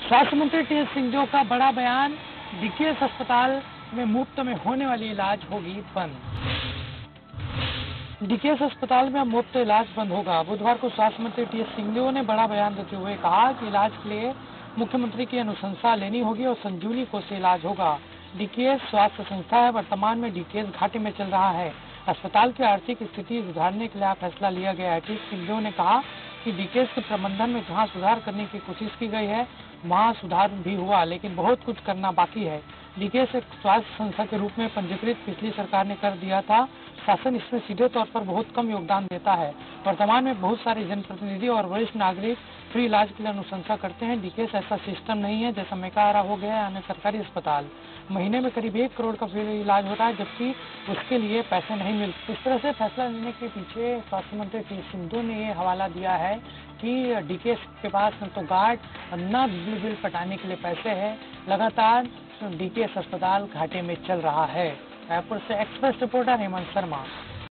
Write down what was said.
स्वास्थ्य मंत्री T S Singhdeo का बड़ा बयान। डीकेएस अस्पताल में मुफ्त में होने वाली इलाज होगी बंद। डीकेएस अस्पताल में अब मुफ्त इलाज बंद होगा। बुधवार को स्वास्थ्य मंत्री टी एस सिंहदेव ने बड़ा बयान देते हुए कहा कि इलाज के लिए मुख्यमंत्री की अनुशंसा लेनी होगी और संजीवनी कोष से इलाज होगा। डीकेएस स्वास्थ्य संस्था है। वर्तमान में डीकेएस घाटे में चल रहा है। अस्पताल की आर्थिक स्थिति सुधारने के लिए फैसला लिया गया है। टी एस सिंहदेव ने कहा कि डीकेएस के प्रबंधन में जहां सुधार करने की कोशिश की गई है वहां सुधार भी हुआ, लेकिन बहुत कुछ करना बाकी है। डीकेएस एक स्वास्थ्य संस्था के रूप में पंजीकृत पिछली सरकार ने कर दिया था। शासन इसमें सीधे तौर पर बहुत कम योगदान देता है। वर्तमान में बहुत सारे जनप्रतिनिधि और वरिष्ठ नागरिक फ्री इलाज के लिए अनुशंसा करते हैं। डीकेएस ऐसा सिस्टम नहीं है जैसा मेकाहारा हो गया अन्य सरकारी अस्पताल। महीने में करीब 1 करोड़ का फ्री इलाज होता है, जबकि उसके लिए पैसे नहीं मिलते। इस तरह से फैसला लेने के पीछे स्वास्थ्य मंत्री टी एस सिंहदेव ने ये हवाला दिया है कि डीकेएस के पास न तो गार्ड न बिजली बिल पटाने के लिए पैसे है। लगातार डीकेएस अस्पताल घाटे में चल रहा है। रायपुर से एक्सप्रेस रिपोर्टर हेमंत शर्मा।